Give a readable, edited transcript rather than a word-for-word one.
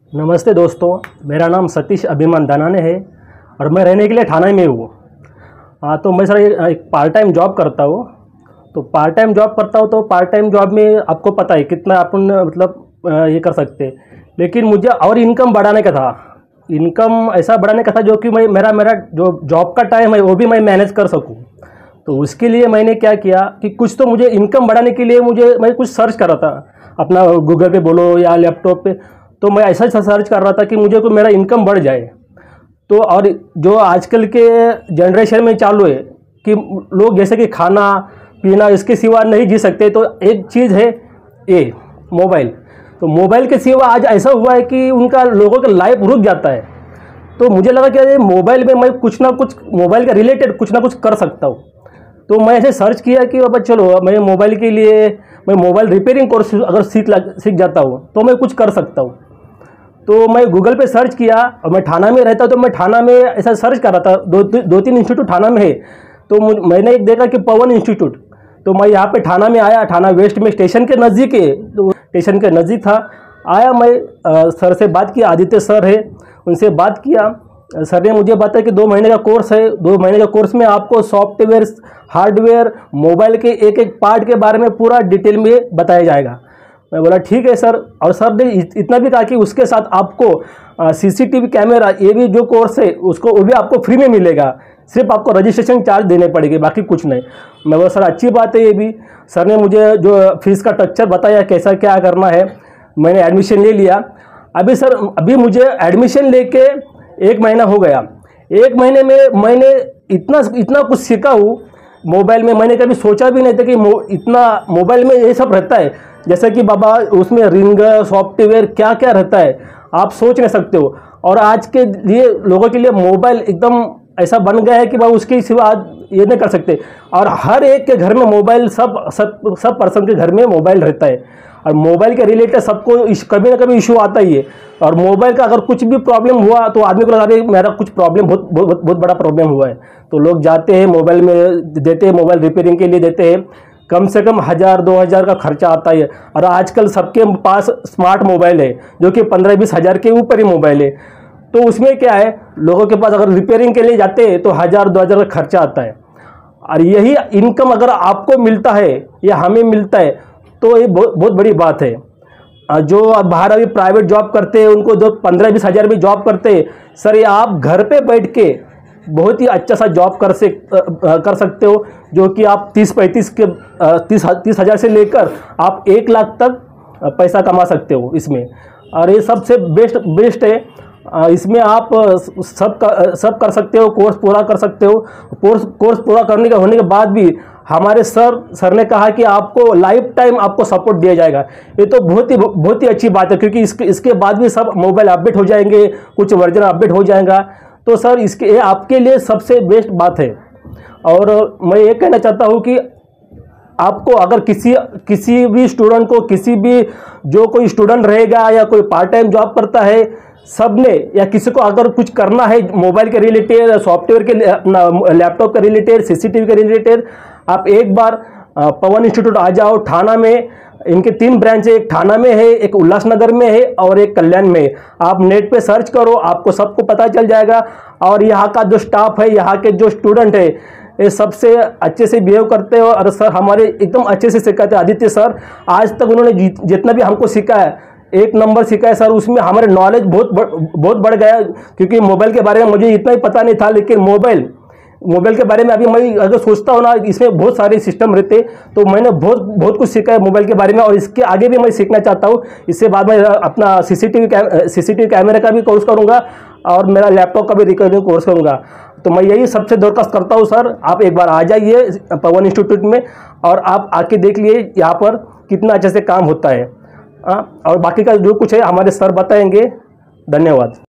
नमस्ते दोस्तों, मेरा नाम सतीश अभिमान दानाने है और मैं रहने के लिए ठाणे में हूँ। तो मैं सर एक पार्ट टाइम जॉब करता हूँ। तो पार्ट टाइम जॉब करता हूँ तो पार्ट टाइम जॉब में आपको पता है कितना अपन मतलब ये कर सकते हैं। लेकिन मुझे और इनकम बढ़ाने का था, इनकम ऐसा बढ़ाने का था जो कि मैं मेरा मेरा जो जॉब का टाइम है वो भी मैं मैनेज कर सकूँ। तो उसके लिए मैंने क्या किया कि कुछ तो मुझे इनकम बढ़ाने के लिए मैं कुछ सर्च कर रहा था अपना गूगल पे बोलो या लैपटॉप पे। तो मैं ऐसा सर्च कर रहा था कि मुझे को मेरा इनकम बढ़ जाए। तो और जो आजकल के जनरेशन में चालू है कि लोग जैसे कि खाना पीना इसके सिवा नहीं जी सकते, तो एक चीज़ है ये मोबाइल। तो मोबाइल के सिवा आज ऐसा हुआ है कि उनका लोगों का लाइफ रुक जाता है। तो मुझे लगा कि मोबाइल में मैं कुछ ना कुछ मोबाइल का रिलेटेड कुछ ना कुछ कर सकता हूँ। तो मैं ऐसे सर्च किया कि अब चलो मैं मोबाइल के लिए मैं मोबाइल रिपेयरिंग कोर्स अगर सीख जाता हूँ तो मैं कुछ कर सकता हूँ। तो मैं गूगल पे सर्च किया और मैं ठाणा में रहता हूँ, तो मैं ठाणा में ऐसा सर्च कर रहा था। दो तीन इंस्टीट्यूट ठाणा में है। तो मैंने एक देखा कि पवन इंस्टीट्यूट। तो मैं यहाँ पे ठाणा में आया, ठाणा वेस्ट में स्टेशन के नज़दीक है, तो स्टेशन के नज़दीक था। आया मैं सर से बात किया, आदित्य सर है, उनसे बात किया। सर ने मुझे बताया कि 2 महीने का कोर्स है, 2 महीने का कोर्स में आपको सॉफ्टवेयर हार्डवेयर मोबाइल के एक एक पार्ट के बारे में पूरा डिटेल में बताया जाएगा। मैं बोला ठीक है सर। और सर ने इतना भी कहा कि उसके साथ आपको सीसीटीवी कैमरा ये भी जो कोर्स है उसको वो भी आपको फ्री में मिलेगा, सिर्फ आपको रजिस्ट्रेशन चार्ज देने पड़ेंगे, बाकी कुछ नहीं। मैं बोला सर अच्छी बात है ये भी। सर ने मुझे जो फीस का स्ट्रक्चर बताया कैसा क्या करना है, मैंने एडमिशन ले लिया। अभी मुझे एडमिशन लेके 1 महीना हो गया। 1 महीने में मैंने इतना कुछ सीखा हूँ मोबाइल में। मैंने कभी सोचा भी नहीं था कि इतना मोबाइल में ये सब रहता है। जैसे कि बाबा उसमें रिंग सॉफ्टवेयर क्या क्या रहता है आप सोच नहीं सकते हो। और आज के लिए लोगों के लिए मोबाइल एकदम ऐसा बन गया है कि भाई उसके सिवा आज ये नहीं कर सकते। और हर एक के घर में मोबाइल, सब पर्सन के घर में मोबाइल रहता है। और मोबाइल के रिलेटेड सबको कभी ना कभी इशू आता ही है। और मोबाइल का अगर कुछ भी प्रॉब्लम हुआ तो आदमी को लगता है मेरा कुछ प्रॉब्लम बहुत बड़ा प्रॉब्लम हुआ है। तो लोग जाते हैं मोबाइल में देते हैं, मोबाइल रिपेयरिंग के लिए देते हैं। कम से कम 1000-2000 का खर्चा आता है। और आजकल सबके पास स्मार्ट मोबाइल है जो कि 15-20 हज़ार के ऊपर ही मोबाइल है। तो उसमें क्या है, लोगों के पास अगर रिपेयरिंग के लिए जाते हैं तो 1000-2000 का खर्चा आता है। और यही इनकम अगर आपको मिलता है या हमें मिलता है तो ये बहुत बड़ी बात है। जो बाहर अभी प्राइवेट जॉब करते हैं उनको जो 15-20 हज़ार भी जॉब करते हैं, सर ये आप घर पे बैठ के बहुत ही अच्छा सा जॉब कर सकते हो, जो कि आप 30 हज़ार से लेकर आप 1 लाख तक पैसा कमा सकते हो इसमें। और ये सबसे बेस्ट है। इसमें आप सब कर सकते हो, कोर्स पूरा कर सकते हो। कोर्स पूरा करने के होने के बाद भी हमारे सर ने कहा कि आपको लाइफ टाइम आपको सपोर्ट दिया जाएगा। ये तो बहुत ही अच्छी बात है, क्योंकि इसके बाद भी सब मोबाइल अपडेट हो जाएंगे, कुछ वर्जन अपडेट हो जाएगा। तो सर ये आपके लिए सबसे बेस्ट बात है। और मैं ये कहना चाहता हूँ कि आपको अगर किसी भी स्टूडेंट को जो कोई स्टूडेंट रहेगा या कोई पार्ट टाइम जॉब करता है, सबने या किसी को अगर कुछ करना है मोबाइल के रिलेटेड, सॉफ्टवेयर के लैपटॉप के रिलेटेड, सीसीटीवी के रिलेटेड, आप एक बार पवन इंस्टीट्यूट आ जाओ। ठाणा में इनके 3 ब्रांच है, एक ठाणा में है, एक उल्लासनगर में है और एक कल्याण में है। आप नेट पे सर्च करो, आपको सबको पता चल जाएगा। और यहाँ का जो स्टाफ है, यहाँ के जो स्टूडेंट है, ये सबसे अच्छे से बिहेव करते हो। और सर हमारे एकदम अच्छे से सिखाते हैं। आदित्य सर आज तक उन्होंने जितना भी हमको सिखाया 1 नंबर सिखाया सर। उसमें हमारे नॉलेज बहुत बढ़ गया, क्योंकि मोबाइल के बारे में मुझे इतना ही पता नहीं था। लेकिन मोबाइल के बारे में अभी मैं अगर सोचता हूँ ना, इसमें बहुत सारे सिस्टम रहते, तो मैंने बहुत कुछ सीखा है मोबाइल के बारे में। और इसके आगे भी मैं सीखना चाहता हूँ। इससे बाद में अपना सीसीटीवी कैमरे का भी कोर्स करूँगा और मेरा लैपटॉप का भी रिकॉर्डिंग कोर्स करूँगा। तो मैं यही सबसे दरख्वास्त करता हूँ सर, आप एक बार आ जाइए पवन इंस्टीट्यूट में और आप आके देख लिए यहाँ पर कितना अच्छे से काम होता है। और बाकी का जो कुछ है हमारे सर बताएंगे। धन्यवाद।